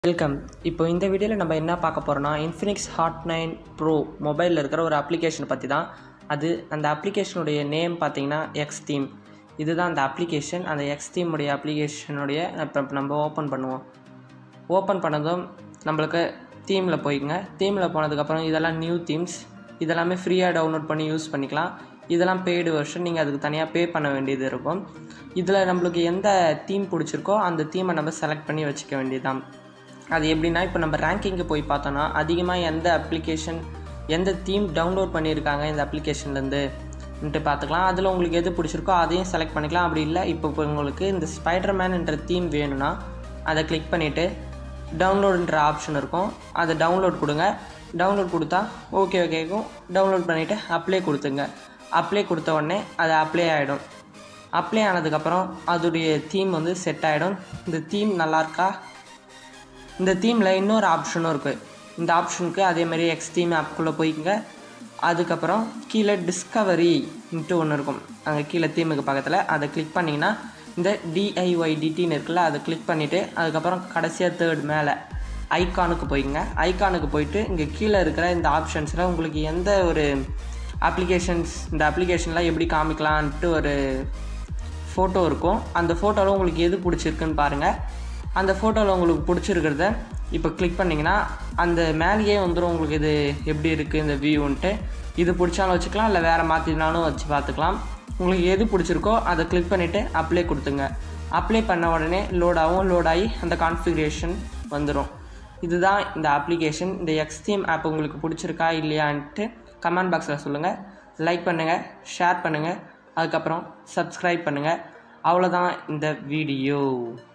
Welcome. இப்போ இந்த வீடியோவில் நம்ம என்ன பார்க்க போகிறோம்னா, இன்ஃபினிக்ஸ் ஹாட் 9 ப்ரோ மொபைலில் இருக்கிற ஒரு அப்ளிகேஷன் பற்றி தான். அந்த அப்ளிகேஷனுடைய நேம் பார்த்தீங்கன்னா எக்ஸ் தீம். இதுதான் அந்த அப்ளிகேஷன். அந்த எக்ஸ் தீமுடைய அப்ளிகேஷனுடைய இப்போ நம்ம ஓப்பன் பண்ணுவோம். ஓப்பன் பண்ணதும் நம்மளுக்கு தீமில் போய்க்குங்க. தீமில் போனதுக்கப்புறம் இதெல்லாம் நியூ தீம்ஸ். இதெல்லாமே ஃப்ரீயாக டவுன்லோட் பண்ணி யூஸ் பண்ணிக்கலாம். இதெல்லாம் பெய்டு வெர்ஷன். நீங்கள் அதுக்கு தனியாக பே பண்ண வேண்டியது இருக்கும். இதில் நம்மளுக்கு எந்த தீம் பிடிச்சிருக்கோ அந்த தீமை நம்ம செலக்ட் பண்ணி வச்சுக்க வேண்டியதுதான். அது எப்படின்னா, இப்போ நம்ம ரேங்கிங்கு போய் பார்த்தோன்னா அதிகமாக எந்த தீம் டவுன்லோட் பண்ணியிருக்காங்க இந்த அப்ளிகேஷன்லேருந்துன்ட்டு பார்த்துக்கலாம். அதில் உங்களுக்கு எது பிடிச்சிருக்கோ அதையும் செலக்ட் பண்ணிக்கலாம். அப்படி இல்லை, இப்போ உங்களுக்கு இந்த ஸ்பைடர்மேன்ன்ற தீம் வேணும்னா அதை கிளிக் பண்ணிவிட்டு டவுன்லோடுன்ற ஆப்ஷன் இருக்கும். அதை டவுன்லோட் கொடுங்க. டவுன்லோட் கொடுத்தா ஓகே கேட்கும். டவுன்லோட் பண்ணிவிட்டு அப்ளை கொடுத்துங்க. அப்ளை கொடுத்த உடனே அது அப்ளை ஆகிடும். அப்ளை ஆனதுக்கப்புறம் அதோடைய தீம் செட் ஆகிடும். இந்த தீம் நல்லாயிருக்கா? இந்த தீமில் இன்னொரு ஆப்ஷனும் இருக்குது. இந்த ஆப்ஷனுக்கு அதேமாதிரி எக்ஸ் தீம் ஆப்குள்ளே போய்க்குங்க. அதுக்கப்புறம் கீழே டிஸ்கவரின்ட்டு ஒன்று இருக்கும். அங்கே கீழே தீமுக்கு பக்கத்தில் அதை கிளிக் பண்ணிங்கன்னா இந்த DIYDTன்னு இருக்குல்ல, அதை கிளிக் பண்ணிவிட்டு அதுக்கப்புறம் கடைசியாக தேர்ட் மேலே ஐக்கானுக்கு போய்க்குங்க. ஐக்கானுக்கு போயிட்டு இங்கே கீழே இருக்கிற இந்த ஆப்ஷன்ஸில் உங்களுக்கு எந்த ஒரு இந்த அப்ளிகேஷன்லாம் எப்படி காமிக்கலான்ட்டு ஒரு ஃபோட்டோ இருக்கும். அந்த ஃபோட்டோவில் உங்களுக்கு எது பிடிச்சிருக்குன்னு பாருங்கள். அந்த ஃபோட்டோவில் உங்களுக்கு பிடிச்சிருக்கிறத இப்போ கிளிக் பண்ணிங்கன்னா அந்த மேலேயே வந்துடும் உங்களுக்கு இது எப்படி இருக்குது இந்த வியூன்ட்டு. இது பிடிச்சாலும் வச்சுக்கலாம், இல்லை வேறு மாற்றினாலும் வச்சு பார்த்துக்கலாம். உங்களுக்கு எது பிடிச்சிருக்கோ அதை கிளிக் பண்ணிவிட்டு அப்ளை கொடுத்துங்க. அப்ளை பண்ண உடனே லோடாகி அந்த கான்ஃபிகரேஷன் வந்துடும். இதுதான் இந்த அப்ளிகேஷன். இந்த எக்ஸ் தீம் ஆப் உங்களுக்கு பிடிச்சிருக்கா இல்லையான்ட்டு கமெண்ட் பாக்ஸில் சொல்லுங்கள். லைக் பண்ணுங்கள், ஷேர் பண்ணுங்கள், அதுக்கப்புறம் சப்ஸ்கிரைப் பண்ணுங்கள். அவ்வளோதான் இந்த வீடியோ.